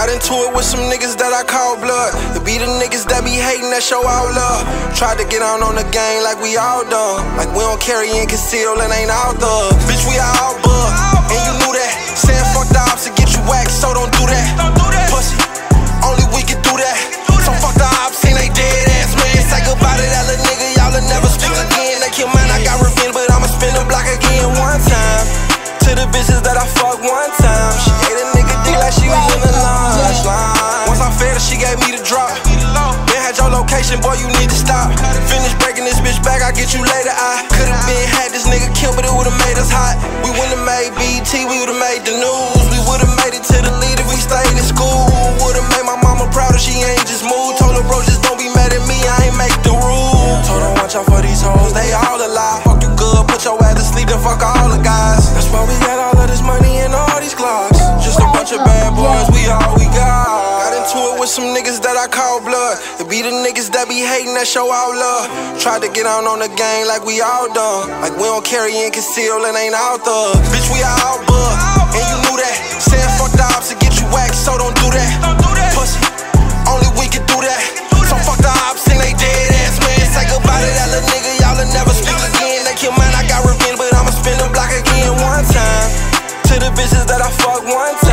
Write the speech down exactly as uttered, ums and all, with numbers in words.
Got into it with some niggas that I call blood. It be the niggas that be hating that show out love. Tried to get on on the gang like we all done. Like we don't carry and conceal and ain't all thugs. Bitch, we all bug, and you knew that. Saying fuck the ops to get you whacked, so don't do that. Pussy, only we can do that. So fuck the ops and they dead ass man. Say goodbye to that little nigga, y'all will never speak again. They kill mine, I got revenge, but I'ma spin the block again one time. To the bitches that I fucked one time. She ate a nigga dick like she was in the lunch line. Once I fed her, she gave me the drop. Then had your location, boy, you need to stop. Finish breaking this bitch back, I get you later. I could've been had this nigga killed, but it would've made us hot. We would've made B E T, we would've made the news. We would've made it to the lead if we stayed in school. Would've made my mama proud if she ain't just moved. Told her bro, just don't be mad at me, I ain't make the rules. Told her watch out for these hoes, they all alive. Fuck you good, put your ass to sleep, then fuck all the guys. That's why we got all of this money and all these clocks. Just a bunch of bad boys, we all we got. Got into it with some niggas that I call blood. It be the niggas that be hating that show out love. Tried to get on on the gang like we all done. Like we don't carry and conceal and ain't all thugs. Bitch, we all bug, and you knew that. Saying fuck the ops to get you whacked, so don't do that. Pussy, only we can do that. So fuck the ops and they dead ass man. Say goodbye to that little nigga, y'all will never speak again. They kill mine, I got revenge, but I'ma spin the block again one time. To the bitches that I fucked one time.